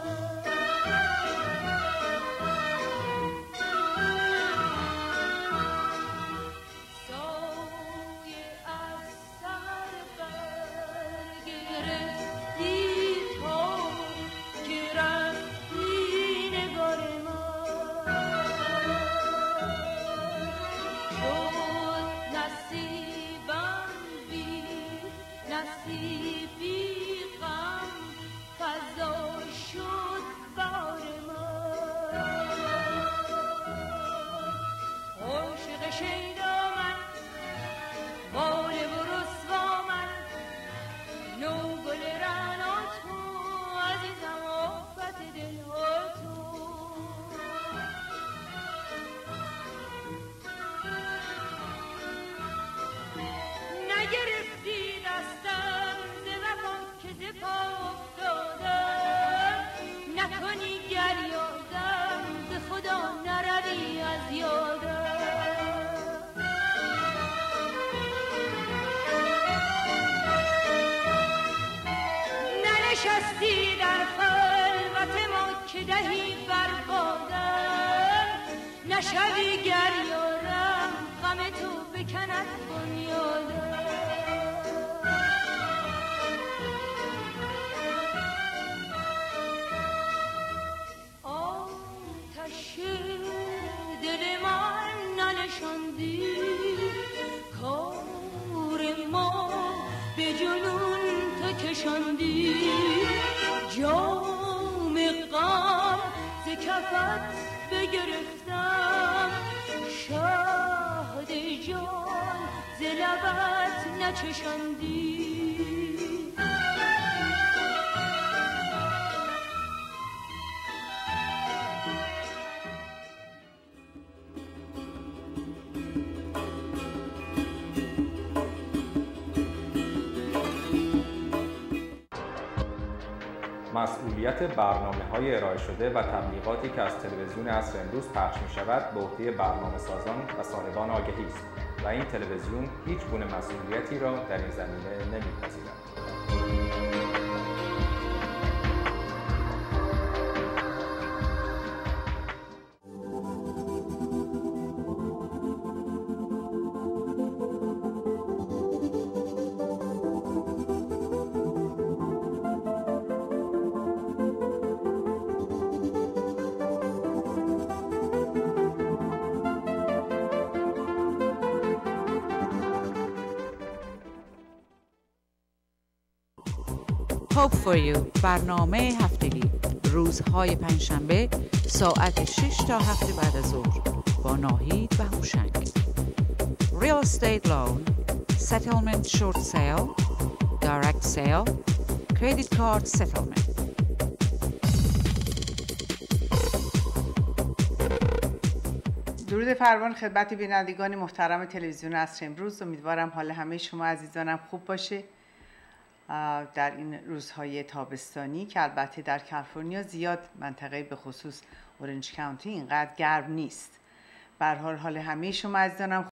نشستی در خلوت ما که دهی بربادم نشوی گر یارم غم تو بکند بنیادم آتش دل من ننشاندی کار لبت بگرفتم شاهد جان ز لبت نچشاندی مسئولیت برنامه‌های ارائه شده و تبلیغاتی که از تلویزیون عصر امروز پخش می‌شود به عهده برنامه‌سازان و صاحبان آگهی است و این تلویزیون هیچ گونه مسئولیتی را در این زمینه نمی‌پذیرد. Hope for you برنامه هفتگی روزهای پنجشنبه ساعت 6 تا 7 بعد از ظهر با ناهید و هوشنگ. Real estate loan, settlement short sale, direct sale, credit card settlement. درود فراوان خدمت بینندگان محترم تلویزیون عصر امروز. امیدوارم حال همه شما عزیزانم خوب باشه در این روزهای تابستانی که البته در کالیفرنیا زیاد منطقه به خصوص اورنج کانتی اینقدر گرم نیست. به هر حال همه شما عزیزانم